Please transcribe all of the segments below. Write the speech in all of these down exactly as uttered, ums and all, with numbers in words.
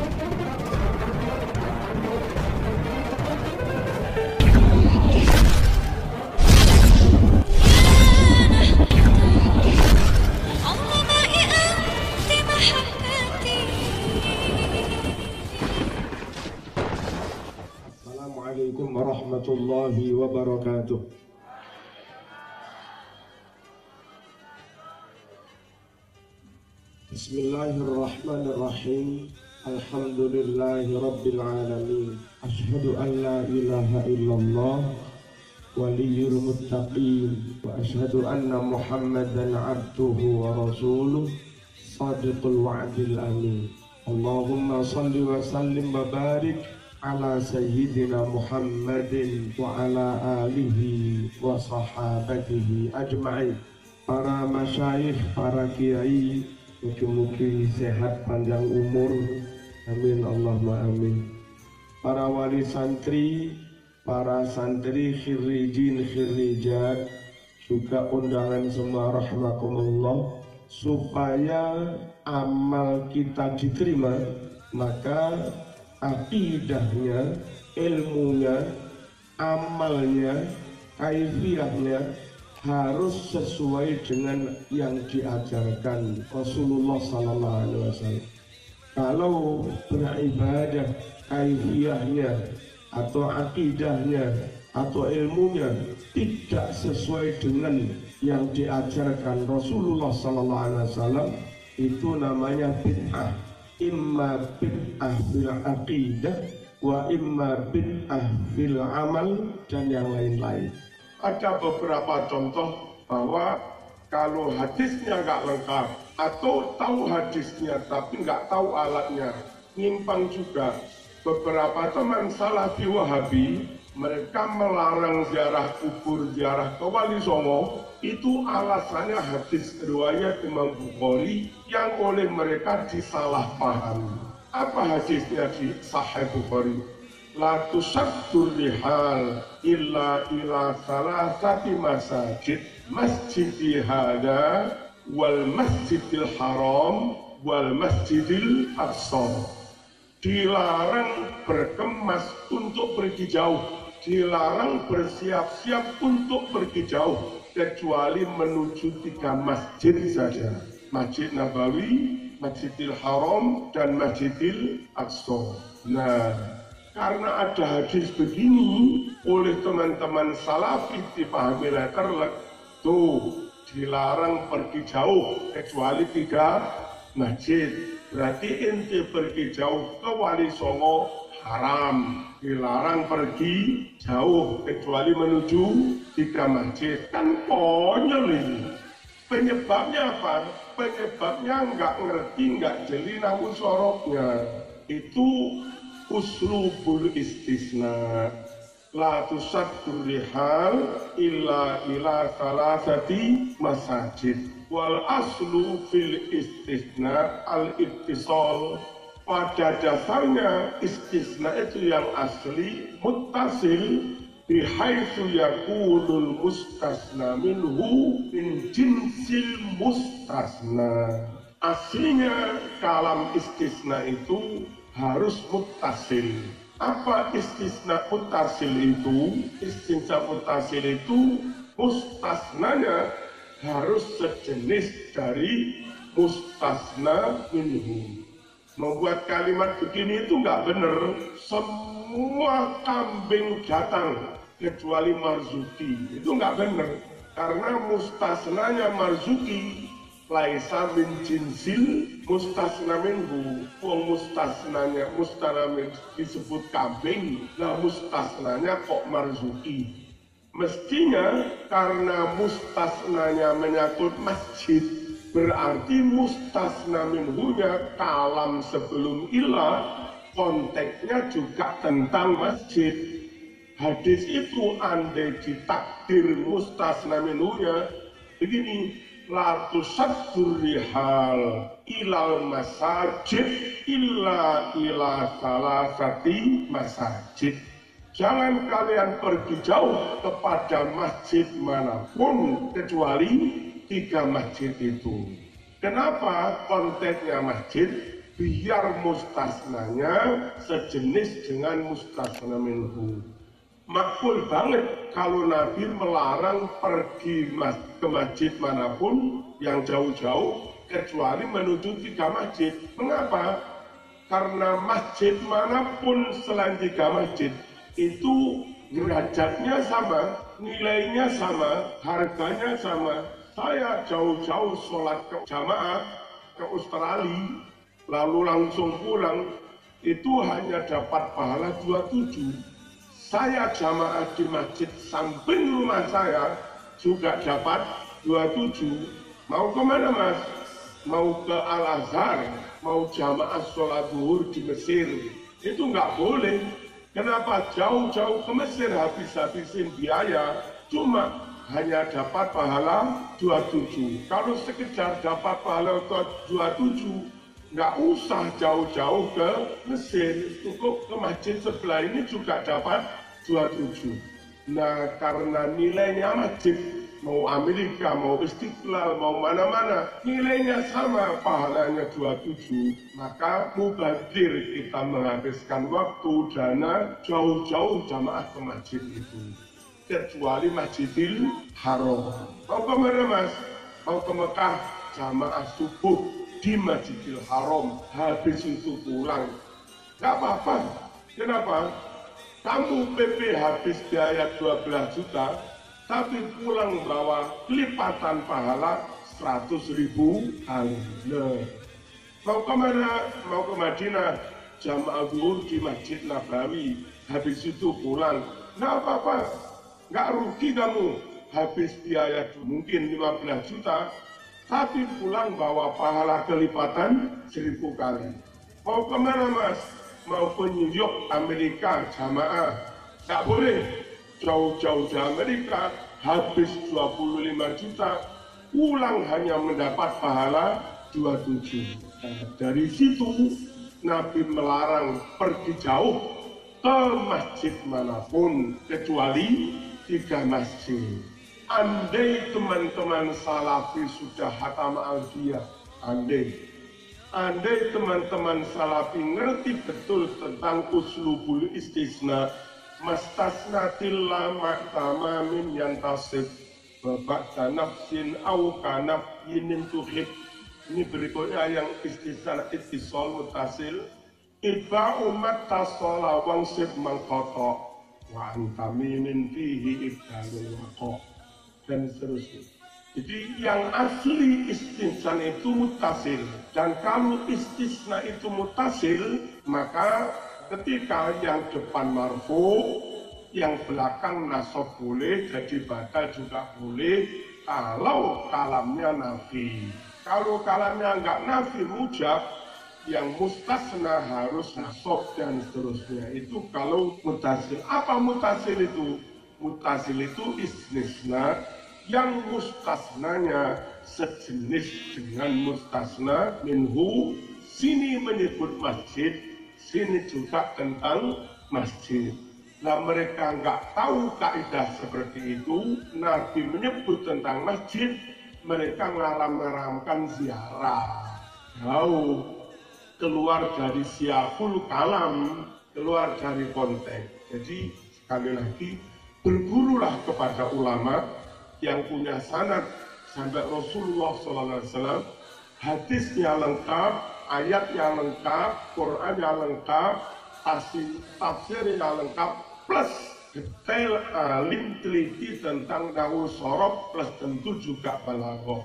Assalamualaikum warahmatullahi wabarakatuh. Bismillahirrahmanirrahim. Alhamdulillahi rabbil alamin. Asyhadu an la ilaha illallah waliyul muttaqin wa asyhadu anna Muhammadan abduhu wa rasuluh sadiqul wa'dil amin. Allahumma salli wa sallim wa barik ala sayyidina Muhammadin wa ala alihi wa sahabatihi ajma'in. Para masyayikh, para kiai, mugi-mugi sehat panjang umur, amin Allahumma amin. Para wali santri, para santri khirijin khirijat, juga undangan semua rahimakumullah, supaya amal kita diterima, maka akidahnya, ilmunya, amalnya, kaifiyahnya harus sesuai dengan yang diajarkan Rasulullah sallallahu alaihi wasallam. Kalau beribadah kaifiyahnya atau akidahnya atau ilmunya tidak sesuai dengan yang diajarkan Rasulullah sallallahu alaihi wasallam, itu namanya bid'ah. Imma bid'ah fil aqidah wa imma bid'ah fil amal, dan yang lain-lain. Ada beberapa contoh bahwa kalau hadisnya nggak lengkap atau tahu hadisnya tapi nggak tahu alatnya, nyimpang juga. Beberapa teman salafi wahabi, mereka melarang ziarah kubur, ziarah ke Wali Songo. Itu alasannya hadis riwayat Imam Bukhari yang oleh mereka disalahpahami. Apa hadisnya di Sahih Bukhari? La tusaddur rihal illa ila salasati masajid, masjidi hada wal masjidil haram wal masjidil aqsa. Dilarang berkemas untuk pergi jauh, dilarang bersiap-siap untuk pergi jauh, kecuali menuju tiga masjid saja. Masjid Nabawi, Masjidil Haram, dan Masjidil Aqsa. Nah, karena ada hadis begini, oleh teman-teman salafi dipahami letter, tuh dilarang pergi jauh kecuali tiga masjid. Berarti inti pergi jauh ke Wali Songo haram, dilarang pergi jauh kecuali menuju tiga masjid. Kan konyol ini. Penyebabnya apa? Penyebabnya nggak ngerti, nggak jeli namun sorotnya. Itu uslubul istisna. La tusaddur rihal illa ila salasati masajid. Wal aslu fil istisna al ittisal. Pada dasarnya istisna itu yang asli muttasil, bihaitsu yakunul mustasna minhu min jinsil mustasna. Aslinya kalam istisna itu harus muttasil. Apa istisna muttasil itu? Istisna muttasil itu mustasnanya harus sejenis dari mustasna minhu. Membuat kalimat begini itu nggak benar. Semua kambing datang kecuali marzuki, itu nggak benar. Karena mustasnanya marzuki laisa min jinsil mustasna minhu. Wong mustasnanya mustasna disebut kambing, nah mustasnanya kok marzuki. Mestinya karena mustasnanya menyangkut masjid, berarti mustasna minhunya kalam sebelum ilah konteksnya juga tentang masjid. Hadis itu andai ditakdir mustasna minhunya begini, la tusaddur rihal ilal masajid illa ila salasati masajid. Jangan kalian pergi jauh kepada masjid manapun kecuali tiga masjid itu. Kenapa konteksnya masjid? biar mustasnanya sejenis dengan mustasna minhu. Makbul banget kalau Nabi melarang pergi ke masjid manapun yang jauh-jauh kecuali menuju tiga masjid. Mengapa? Karena masjid manapun selain tiga masjid itu derajatnya sama, nilainya sama, harganya sama. Saya jauh-jauh sholat ke jamaah ke Australia, lalu langsung pulang, itu hanya dapat pahala dua puluh tujuh. Saya jamaah di masjid samping rumah saya juga dapat dua puluh tujuh. Mau kemana mas? Mau ke Al-Azhar, mau jamaah sholat zuhur di Mesir. Itu nggak boleh. Kenapa? Jauh-jauh ke Mesir habis-habisin biaya, cuma hanya dapat pahala dua puluh tujuh. Kalau sekedar dapat pahala dua puluh tujuh, nggak usah jauh-jauh ke Mesir, cukup ke masjid sebelah ini juga dapat dua puluh tujuh. Nah, karena nilainya masjid, mau Amerika, mau Istiqlal, mau mana-mana, nilainya sama, pahalanya dua puluh tujuh. Maka mubadir kita menghabiskan waktu, dana, jauh-jauh jamaah ke masjid itu. Kecuali Masjidil Haram. Mau ke mana mas? Mau ke Mekah, jamaah subuh di Masjidil Haram, habis itu pulang. Gak apa-apa. Kenapa? Kamu P P habis biaya dua belas juta, tapi pulang bawa kelipatan pahala seratus ribu kali. Nah, mau ke mana? Mau ke Madinah, jamaah zuhur di Masjid Nabawi, habis itu pulang. Gak apa-apa. Nggak rugi kamu habis biaya mungkin lima belas juta, tapi pulang bawa pahala kelipatan seribu kali. Mau kemana mas? Mau ke New York, Amerika, jamaah. Nggak boleh. Jauh-jauh di Amerika, habis dua puluh lima juta, pulang hanya mendapat pahala dua puluh tujuh. Nah, dari situ Nabi melarang pergi jauh ke masjid manapun kecuali tiga masjid. Andai teman-teman salafi sudah hatam al-dia, andai andai teman-teman salafi ngerti betul tentang uslubul istisna, mastasnatil lama tamamin yantasib babakta nafsin au kanafyinin tuhib. Ini berikutnya yang istisna ittisol mutasil iba umat tasola wangsib mangkotok wa antamimin fihi ibdalul waqo, dan seterusnya. Jadi yang asli istisna itu mutasil, dan kalau istisna itu mutasil, maka ketika yang depan marfu, yang belakang nasab boleh, jadi batal juga boleh kalau kalamnya nafi. Kalau kalamnya enggak nafi mujab, yang mustasna harus nasab dan seterusnya. Itu kalau mutasil. Apa mutasil itu? Mutasil itu istisna yang mustasnanya sejenis dengan mustasna minhu. Sini menyebut masjid, sini juga tentang masjid. Nah, mereka nggak tahu kaidah seperti itu. Nabi menyebut tentang masjid, mereka ngaram-ngaramkan ziarah. Jauh. Keluar dari siapul kalam, keluar dari konteks. Jadi sekali lagi bergurulah kepada ulama yang punya sanad sampai Rasulullah shallallahu alaihi wasallam, hadisnya lengkap, ayatnya lengkap, Qurannya lengkap, tafsirnya lengkap, plus detail alim teliti tentang nahwu sorof, plus tentu juga balaghah.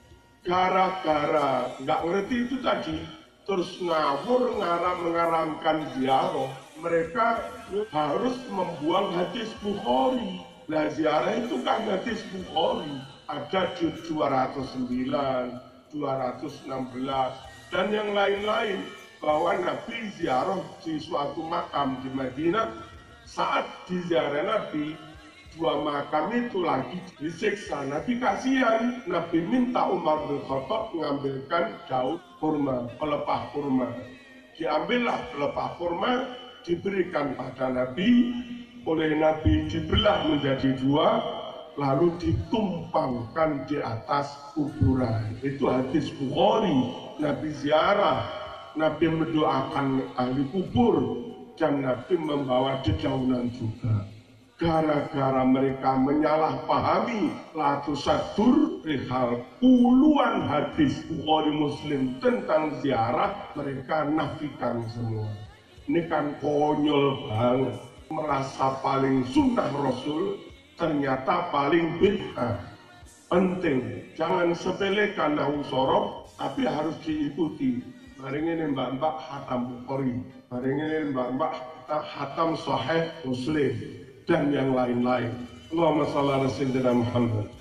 Gara-gara nggak ngerti itu tadi, terus ngawur ngaram mengaramkan ziarah, mereka harus membuang hadis Bukhari. Nah, ziarah itu kan hadis Bukhari, ada di dua ratus sembilan, dua ratus enam belas, dan yang lain-lain, bahwa Nabi ziarah di suatu makam di Madinah. Saat di ziarah Nabi, dua makam itu lagi disiksa. Nabi kasihan, Nabi minta Umar bin Khattab mengambilkan daun kurma, pelepah kurma. Diambillah pelepah kurma, diberikan pada Nabi, oleh Nabi dibelah menjadi dua, lalu ditumpangkan di atas kuburan. Itu hadis Bukhari. Nabi ziarah Nabi mendoakan ahli kubur, dan Nabi membawa dedaunan juga. Gara-gara mereka menyalahpahami latusadur rihal puluhan hadis Bukhari Muslim tentang ziarah, mereka nafikan semua. Ini kan konyol banget, merasa paling sunnah Rasul ternyata paling bid'ah. Penting, jangan sepelekan nahu sorof, tapi harus diikuti. Hari ini mbak-mbak hatam Bukhari, hari ini mbak-mbak hatam Sahih Muslim, dan yang lain-lain. Allahumma shalli ala sayyidina Muhammad.